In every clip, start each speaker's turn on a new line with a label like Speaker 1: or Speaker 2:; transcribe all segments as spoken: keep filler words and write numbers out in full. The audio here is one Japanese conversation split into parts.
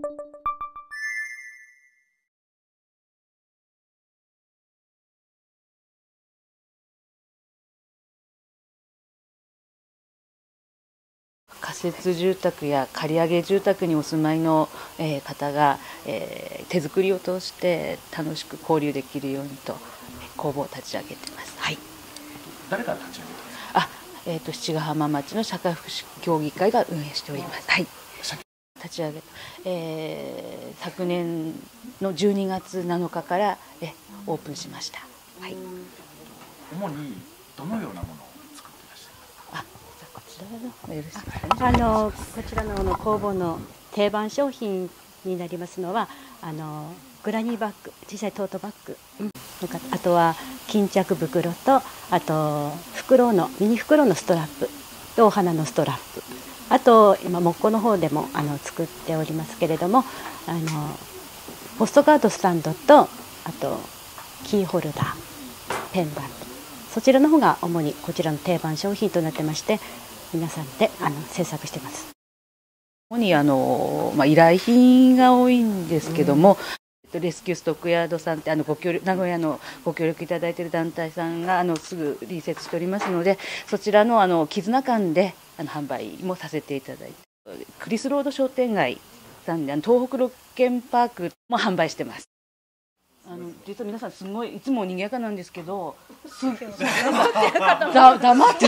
Speaker 1: 仮設住宅や借り上げ住宅にお住まいの方が手作りを通して楽しく交流できるようにと工房を立ち上げてます。はい。
Speaker 2: 誰が立ち上げたんですか？
Speaker 1: あ、えっと七ヶ浜町の社会福祉協議会が運営しております。はい。立ち上げた、えー、昨年のじゅうにがつなのかからえオープンしました。はい。
Speaker 2: 主にどのようなものを作っていらっしゃいますか？あ、
Speaker 1: こちらのよろしいですかね。
Speaker 3: あのこちらのの工房の定番商品になりますのはあのグラニーバッグ、小さいトートバッグ、うん、あとは巾着袋とあと袋のミニ袋のストラップとお花のストラップ、あと今木工の方でもあの作っておりますけれども、あのポストカードスタンドとあとキーホルダー、ペンダント、そちらの方が主にこちらの定番商品となってまして、皆さんであの制作してます。
Speaker 1: 主にあの、まあ、依頼品が多いんですけども、うん、レスキューストックヤードさんってあのご協力名古屋のご協力いただいている団体さんがあのすぐ隣接しておりますので、そちらのあの絆館であの販売もさせていただいて、クリスロード商店街さんであの東北ロッケンパークも販売してます。あの実は皆さんすごいいつも賑やかなんですけど、すだ黙って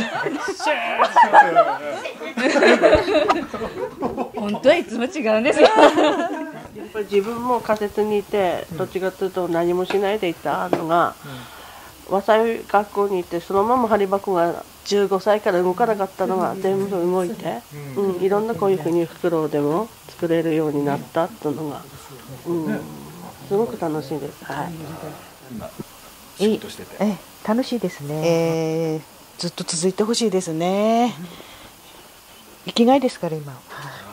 Speaker 1: 本当はいつも違うんですよ。
Speaker 4: やっぱり自分も仮設にいて、どっちかというと何もしないでいたのが、うん、和裁学校に行ってそのまま針箱がじゅうごさいから動かなかったのが全部動いて、うんうん、いろんなこういうふうに袋でも作れるようになったっていうのが、うん、すごく楽しいです。はい。
Speaker 2: 今仕事してて、
Speaker 5: ええ、楽しいですね。えー、ずっと続いてほしいですね。生きがいですから今。ね、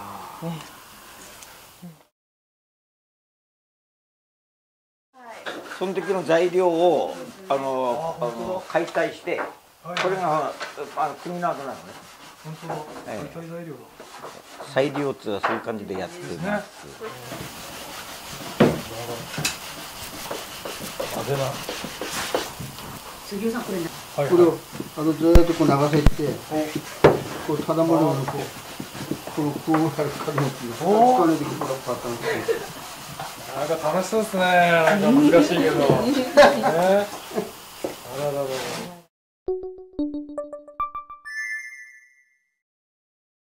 Speaker 6: その時の材料をあのあの解体して、これがあの国の後なのね。
Speaker 7: 本当だ。解体材料だ。
Speaker 6: 再利用っていうのはそういう感じでやってます。
Speaker 7: 風な。
Speaker 4: 杉尾さんこれね。これをあのずっとこう流せて、こうただものをこうこうこうやる感じで、こう使わないでこうパターンで。
Speaker 7: なんか楽しそうですね。なんか難しいけど。ね。あらららら。